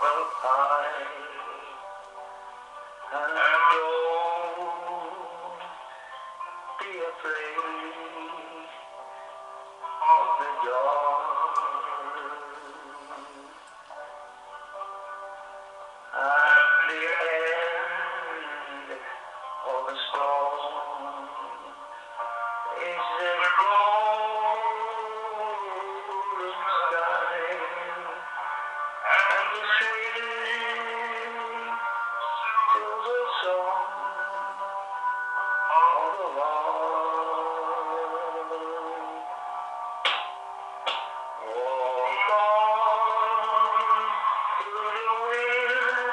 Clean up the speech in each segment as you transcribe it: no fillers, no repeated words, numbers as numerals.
up high and don't be afraid of the dark. At the end of the storm is the golden sky and the sweet silver song of the lark. Walk on through the wind,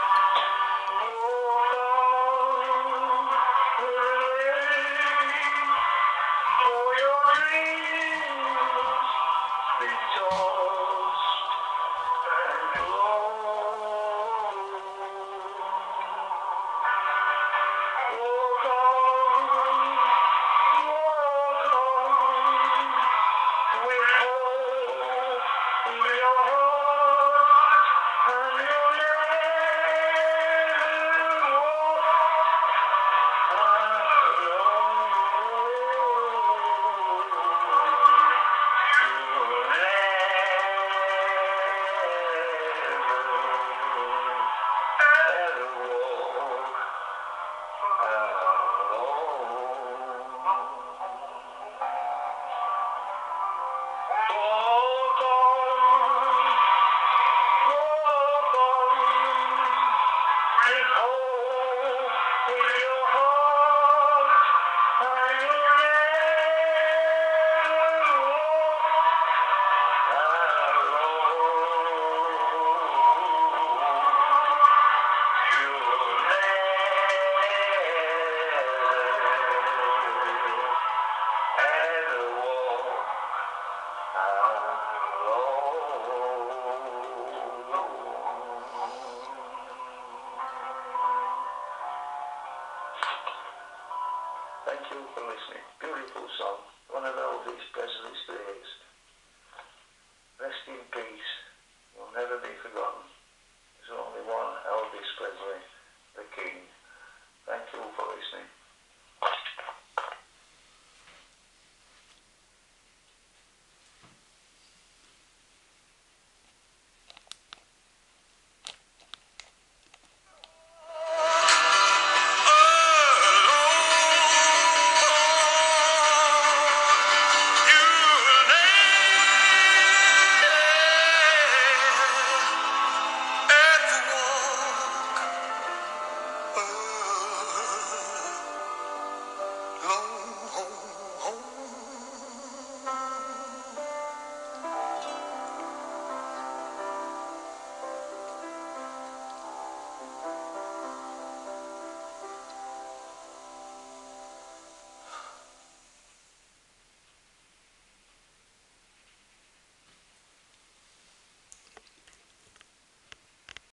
walk on through the rain, for your dreams be tossed and blown. Walk on, with hope in your heart, and you'll never walk alone. You'll never walk walk on, with hope in your heart, and you'll never walk alone. You'll never walk Thank you for listening. Beautiful song. One of Elvis Presley's greatest. Rest in peace. Will never be forgotten.